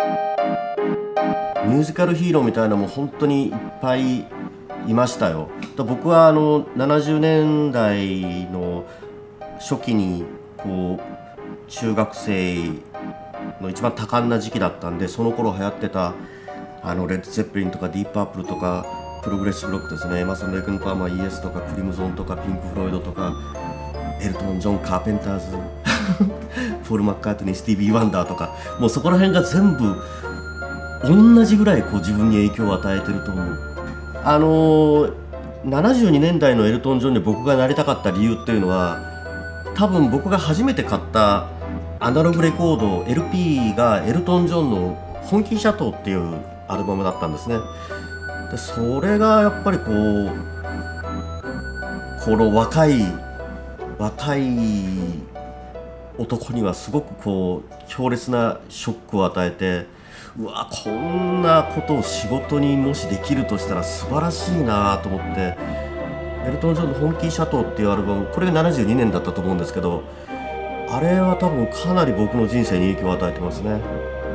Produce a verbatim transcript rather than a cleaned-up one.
ミュージカルヒーローみたいなのも本当にいっぱいいましたよ。僕はあのななじゅうねんだいの初期にこう中学生の一番多感な時期だったんで、その頃流行ってたあのレッド・ゼッペリンとかディープ・パープルとかプログレッシブロックですね、エマソン・レイクン・パーマー、イエスとかクリムゾンとかピンク・フロイドとかエルトン・ジョン、カーペンターズポール・マッカートニー、スティービー・ワンダーとか、もうそこら辺が全部同じぐらいこう自分に影響を与えてると思う。あのー、ななじゅうにねんだいのエルトン・ジョンで僕がなりたかった理由っていうのは、多分僕が初めて買ったアナログレコード エルピー がエルトン・ジョンの「フォンキー・シャトー」っていうアルバムだったんですね。でそれがやっぱりこうこの若い若い男にはすごくこう強烈なショックを与えて、うわこんなことを仕事にもしできるとしたら素晴らしいなと思って、エルトン・ジョンの「フォンキー・シャトー」っていうアルバム、これがななじゅうにねんだったと思うんですけど、あれは多分かなり僕の人生に影響を与えてますね。